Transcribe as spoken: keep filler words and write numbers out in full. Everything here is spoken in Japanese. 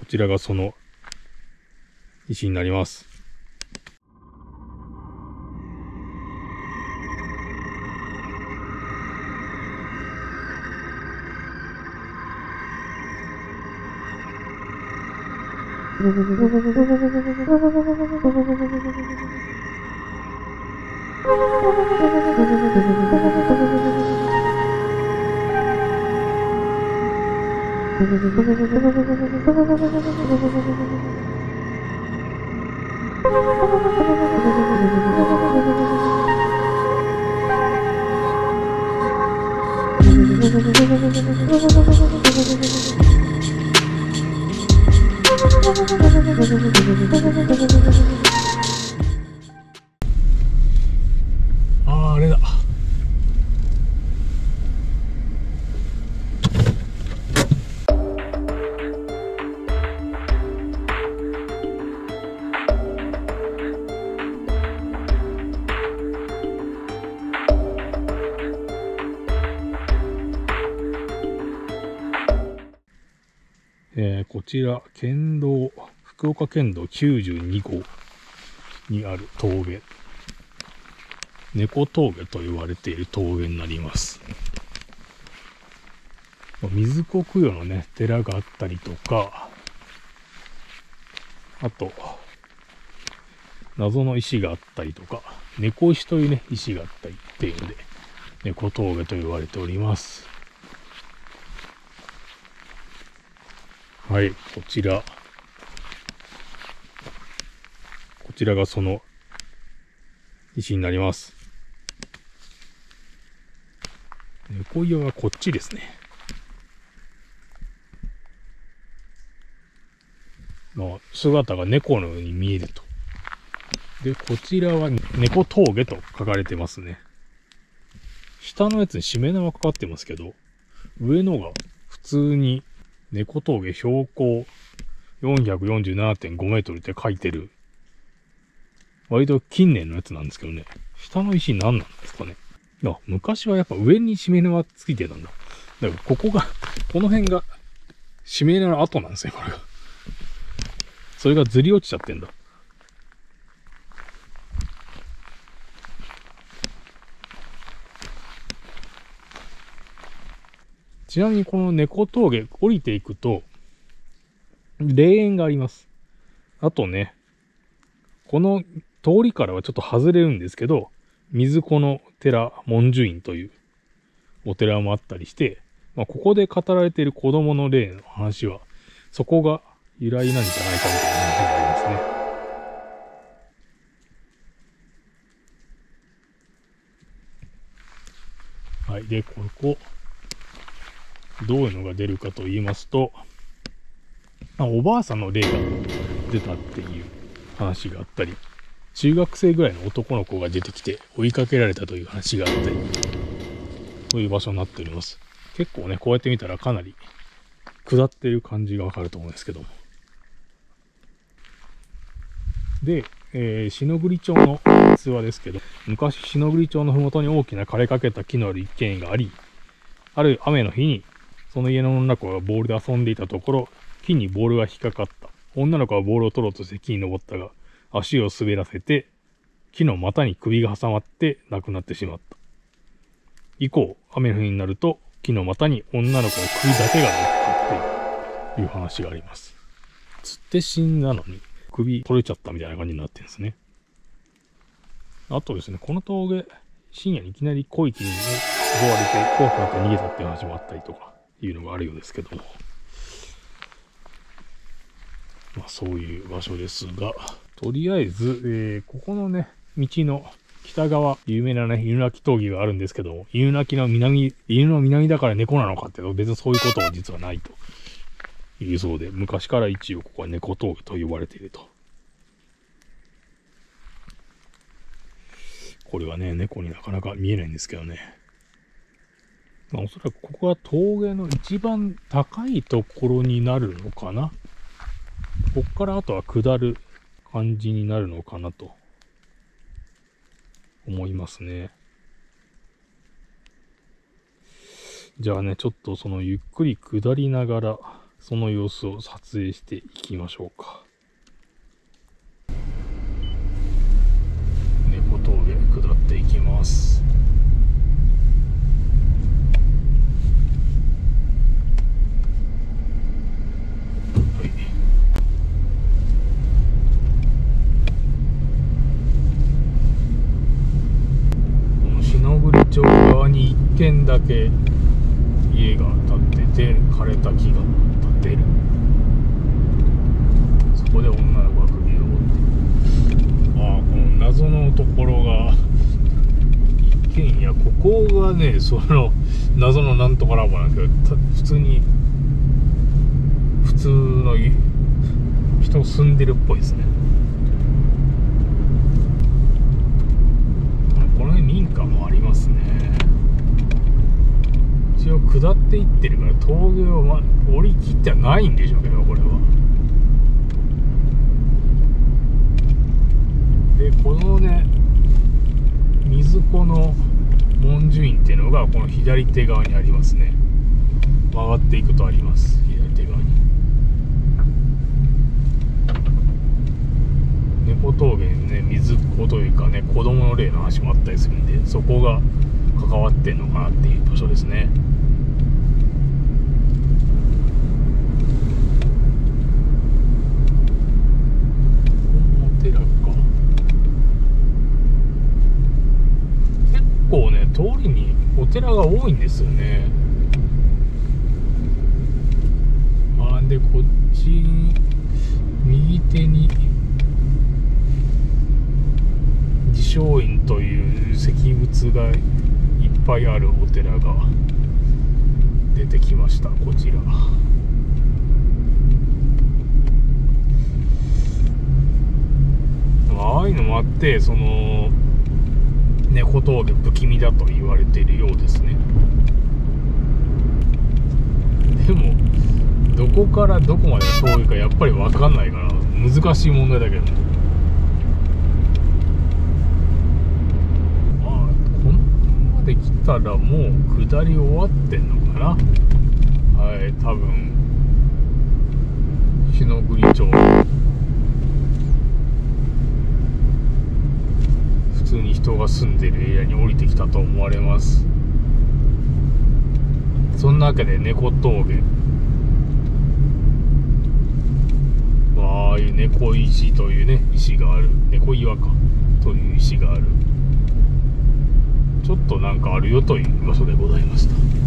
ちらがその石になります。ああ、あれだ。えー、こちら、県道、福岡県道きゅうじゅうにごうにある峠。猫峠と言われている峠になります。水子供養のね、寺があったりとか、あと、謎の石があったりとか、猫石というね、石があったりっていうので、猫峠と言われております。はい、こちら。こちらがその石になります。猫岩はこっちですね。まあ、姿が猫のように見えると。で、こちらは猫峠と書かれてますね。下のやつにしめ縄かかってますけど、上のが普通に猫峠標高 よんひゃくよんじゅうななてんごメートルって書いてる。割と近年のやつなんですけどね。下の石何なんですかね。あ、昔はやっぱ上にしめ縄ついてたんだ。だからここが、この辺がしめ縄の跡なんですよ、これが。それがずり落ちちゃってんだ。ちなみにこの猫峠降りていくと、霊園があります。あとね、この通りからはちょっと外れるんですけど、水子の寺文殊院というお寺もあったりして、まあ、ここで語られている子供の霊の話は、そこが由来なんじゃないかみたいな話がありますね。はい。で、ここ、どういうのが出るかと言いますと、あ、おばあさんの霊が出たっていう話があったり、中学生ぐらいの男の子が出てきて追いかけられたという話があったり、そういう場所になっております。結構ね、こうやって見たらかなり下っている感じがわかると思うんですけども。で、えー、篠栗町の逸話ですけど、昔篠栗町のふもとに大きな枯れかけた木のある一軒家があり、ある雨の日に、その家の女の子がボールで遊んでいたところ、木にボールが引っかかった。女の子はボールを取ろうとして木に登ったが、足を滑らせて、木の股に首が挟まって亡くなってしまった。以降、雨の日になると、木の股に女の子の首だけが乗っかっているという話があります。釣って死んだのに、首取れちゃったみたいな感じになってるんですね。あとですね、この峠、深夜にいきなり濃い霧に襲われて怖くなって逃げたっていう話もあったりとか、いうのがあるようですけども。まあそういう場所ですが、とりあえず、えー、ここのね、道の北側、有名なね、犬鳴峠があるんですけど、犬鳴の南、犬の南だから猫なのかっていうと、別にそういうことは実はないというそうで、昔から一応ここは猫峠と呼ばれていると。これはね、猫になかなか見えないんですけどね。まあおそらくここは峠の一番高いところになるのかな。こっからあとは下る感じになるのかなと思いますね。じゃあね、ちょっとそのゆっくり下りながらその様子を撮影していきましょうか。猫峠下っていきます。はい、この篠栗町側にいっけんだけ家が建ってて、枯れた木が立っている。そこで女の子が首を折って、ああ、この謎のところが一軒家、ここがね、その謎のなんとかラボなんだけど、普通に普通の人住んでるっぽいですね。この辺民家もありますね。一応下っていってるから峠を、ま、降り切ってはないんでしょうけど、これは。でこのね、水子の文殊院っていうのがこの左手側にありますね。曲がっていくとあります、左手側に。猫峠にね、水子というかね、子供の霊の話もあったりするんで、そこが関わってんのかなっていう場所ですね。お寺か。結構ね、通りにお寺が多いんですよね。あ、でこっちに右手に慈照院という石仏がいっぱいあるお寺が出てきました。こちらああいうのもあって、その猫峠不気味だと言われているようですね。でもどこからどこまで遠いかやっぱり分かんないから難しい問題だけど、できたらもう下り終わってんのかな。はい、多分篠栗町普通に人が住んでるエリアに降りてきたと思われます。そんなわけで猫峠、ああいう猫石というね、石がある、猫岩かという石がある、ちょっとなんかあるよという場所でございました。